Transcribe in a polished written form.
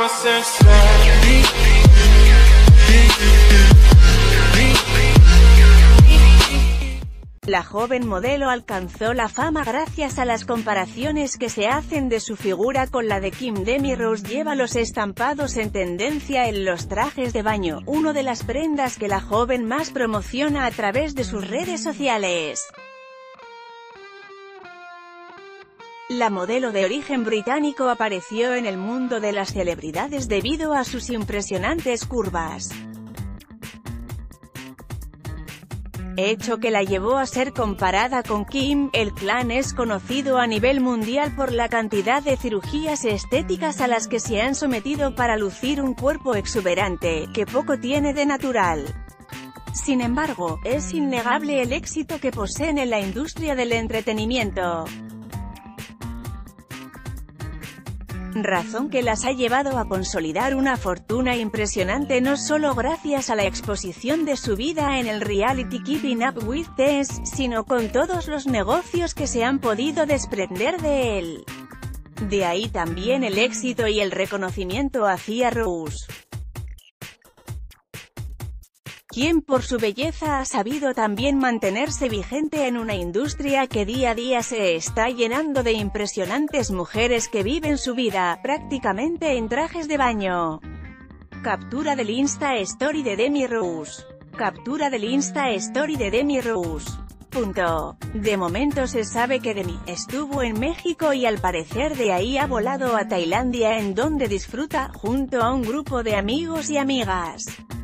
La joven modelo alcanzó la fama gracias a las comparaciones que se hacen de su figura con la de Kim. Demi Rose lleva los estampados en tendencia en los trajes de baño, una de las prendas que la joven más promociona a través de sus redes sociales. La modelo de origen británico apareció en el mundo de las celebridades debido a sus impresionantes curvas, hecho que la llevó a ser comparada con Kim. El clan es conocido a nivel mundial por la cantidad de cirugías estéticas a las que se han sometido para lucir un cuerpo exuberante, que poco tiene de natural. Sin embargo, es innegable el éxito que poseen en la industria del entretenimiento, razón que las ha llevado a consolidar una fortuna impresionante no solo gracias a la exposición de su vida en el reality Keeping Up with the Stars, sino con todos los negocios que se han podido desprender de él. De ahí también el éxito y el reconocimiento hacia Rose, quien por su belleza ha sabido también mantenerse vigente en una industria que día a día se está llenando de impresionantes mujeres que viven su vida, prácticamente en trajes de baño. Captura del Insta Story de Demi Rose. Captura del Insta Story de Demi Rose. De momento se sabe que Demi estuvo en México y al parecer de ahí ha volado a Tailandia, en donde disfruta junto a un grupo de amigos y amigas.